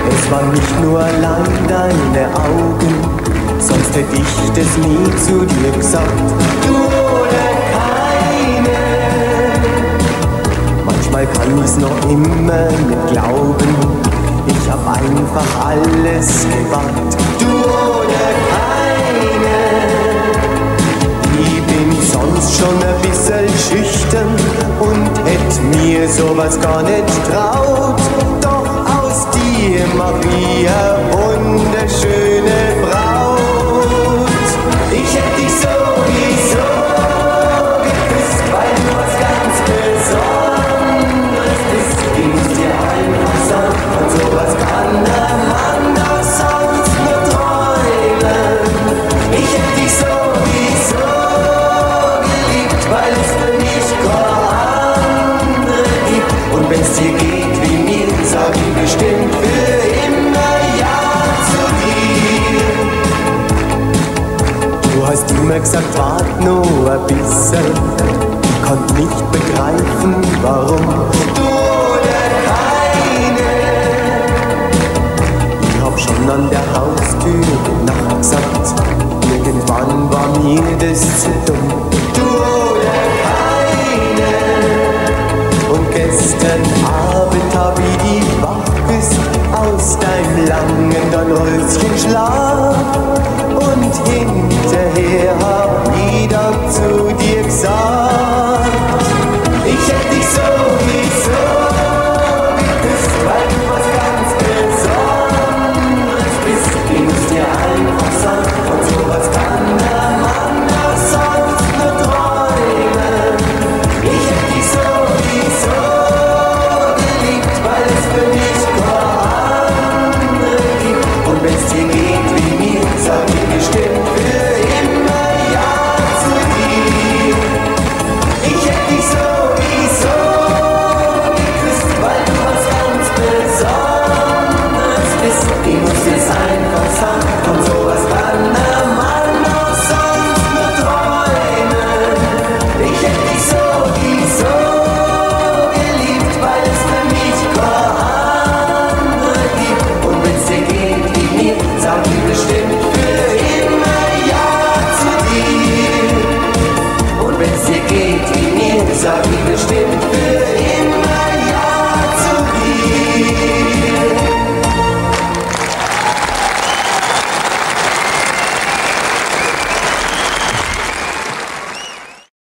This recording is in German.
Es waren nicht nur allein deine Augen, sonst hätte ich das nie zu dir gesagt. Du oder keine. Manchmal kann ich's noch immer nicht glauben, ich hab einfach alles gewagt. Du oder keine. Ich bin sonst schon ein bisschen schüchtern und hätt mir sowas gar nicht traut. Doch aus dir mach ich eine wunderschöne Braut. Ich hätt dich sowieso geküsst, weil du was ganz Besonderes bist. Ging's dir einfach so, und sowas kann der Mann doch sonst nur träumen. Ich hätt dich sowieso geliebt, weil es für mich keine andere gibt. Und wenn's dir geht wie mir, sag ich bestimmt für immer Ja zu dir. Du hast immer gesagt, wart nur ein bisschen,